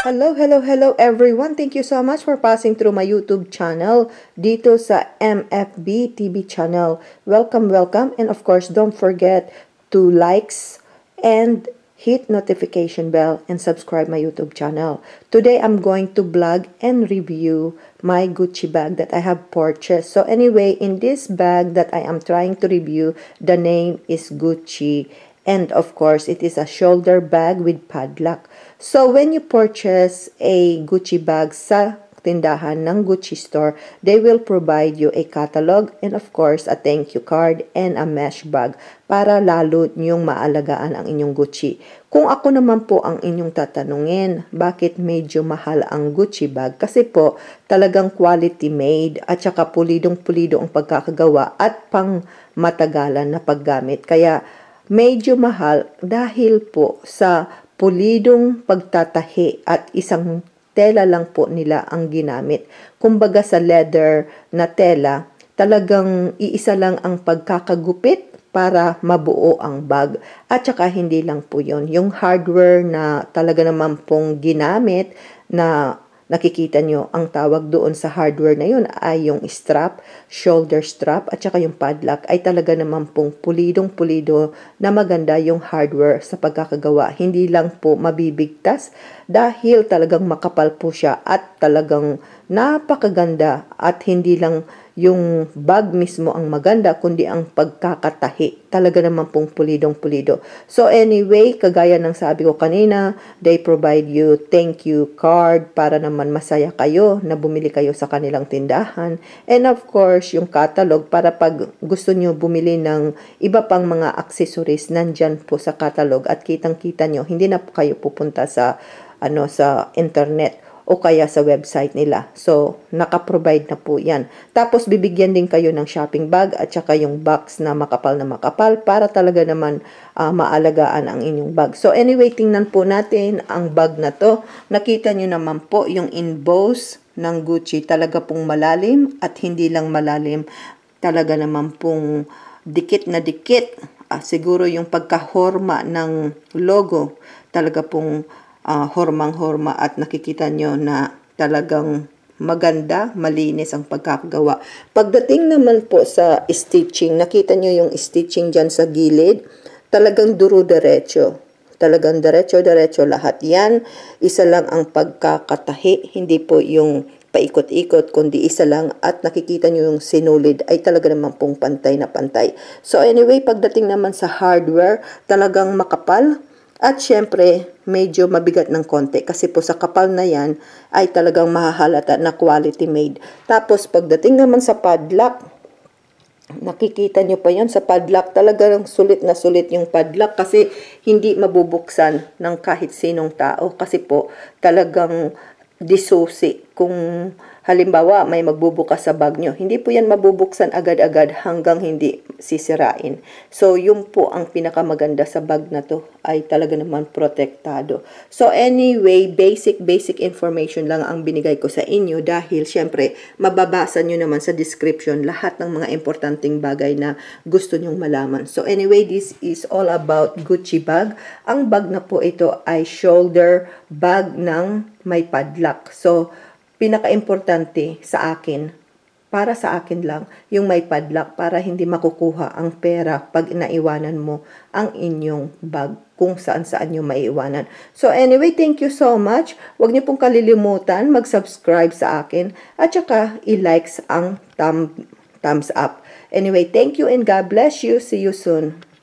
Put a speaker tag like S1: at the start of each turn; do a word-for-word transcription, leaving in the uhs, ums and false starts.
S1: Hello, hello, hello everyone. Thank you so much for passing through my YouTube channel dito sa M F B T V channel. Welcome, welcome. And of course, don't forget to likes and hit notification bell and subscribe my YouTube channel. Today, I'm going to vlog and review my Gucci bag that I have purchased. So anyway, in this bag that I am trying to review, the name is Gucci. And of course, it is a shoulder bag with padlock. So when you purchase a Gucci bag sa tindahan ng Gucci store, they will provide you a catalog and of course, a thank you card and a mesh bag para lalo niyong maalagaan ang inyong Gucci. Kung ako naman po ang inyong tatanungin, bakit medyo mahal ang Gucci bag? Kasi po, talagang quality made at saka pulidong-pulido ang pagkakagawa at pang matagalan na paggamit. Kaya, medyo mahal dahil po sa pulidong pagtatahi at isang tela lang po nila ang ginamit. Kumbaga sa leather na tela, talagang iisa lang ang pagkakagupit para mabuo ang bag. At saka hindi lang po yun. Yung hardware na talaga naman pong ginamit na nakikita nyo, ang tawag doon sa hardware na yun ay yung strap, shoulder strap, at saka yung padlock ay talaga naman pong pulidong-pulido na maganda yung hardware sa pagkakagawa. Hindi lang po mabibigtas dahil talagang makapal po siya at talagang napakaganda at hindi lang yung bag mismo ang maganda, kundi ang pagkakatahi. Talaga naman pong pulidong-pulido. So anyway, kagaya ng sabi ko kanina, they provide you thank you card para naman masaya kayo na bumili kayo sa kanilang tindahan. And of course, yung catalog para pag gusto nyo bumili ng iba pang mga accessories, nandyan po sa catalog at kitang-kita nyo, hindi na po kayo pupunta sa, ano, sa internet o kaya sa website nila. So, naka-provide na po yan. Tapos, bibigyan din kayo ng shopping bag at saka yung box na makapal na makapal para talaga naman uh, maalagaan ang inyong bag. So, anyway, tingnan po natin ang bag na to. Nakita nyo naman po yung emboss ng Gucci. Talaga pong malalim at hindi lang malalim. Talaga naman pong dikit na dikit. Ah, siguro yung pagkahorma ng logo. Talaga pong Uh, hormang-horma at nakikita nyo na talagang maganda, malinis ang pagkakagawa. Pagdating naman po sa stitching, nakita nyo yung stitching dyan sa gilid, talagang duro-derecho. Talagang derecho-derecho lahat yan. Isa lang ang pagkakatahi, hindi po yung paikot-ikot, kundi isa lang at nakikita nyo yung sinulid ay talaga naman pong pantay na pantay. So anyway, pagdating naman sa hardware, talagang makapal. At syempre, medyo mabigat ng konti kasi po sa kapal na yan ay talagang mahahalata na quality made. Tapos pagdating naman sa padlock, nakikita nyo pa yon sa padlock, talagang sulit na sulit yung padlock kasi hindi mabubuksan ng kahit sinong tao kasi po talagang disusi. Kung halimbawa may magbubukas sa bag nyo, hindi po yan mabubuksan agad-agad hanggang hindi sisirain. So, yun po ang pinakamaganda sa bag na to ay talaga naman protektado. So, anyway, basic, basic information lang ang binigay ko sa inyo dahil syempre, mababasa nyo naman sa description lahat ng mga importanteng bagay na gusto nyong malaman. So, anyway, this is all about Gucci bag. Ang bag na po ito ay shoulder bag ng may padlock. So, pinaka-importante sa akin, para sa akin lang, yung may padlock para hindi makukuha ang pera pag naiwanan mo ang inyong bag kung saan-saan nyo maiiwanan. So anyway, thank you so much. Huwag niyo pong kalilimutan mag-subscribe sa akin at saka i-likes ang thumb, thumbs up. Anyway, thank you and God bless you. See you soon.